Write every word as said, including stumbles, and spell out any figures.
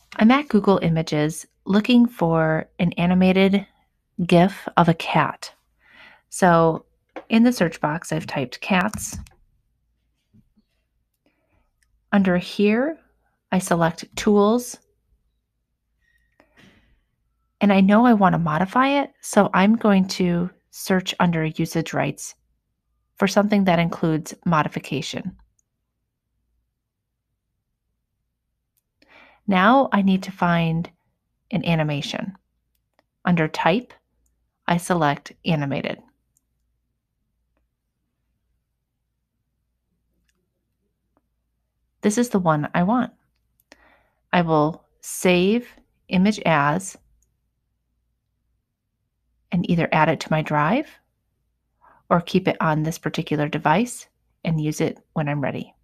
I'm at Google Images looking for an animated GIF of a cat. So in the search box, I've typed cats. Under here, I select Tools, and I know I want to modify it, so I'm going to search under Usage Rights for something that includes modification. Now I need to find an animation. Under Type, I select Animated. This is the one I want. I will save image as and either add it to my drive or keep it on this particular device and use it when I'm ready.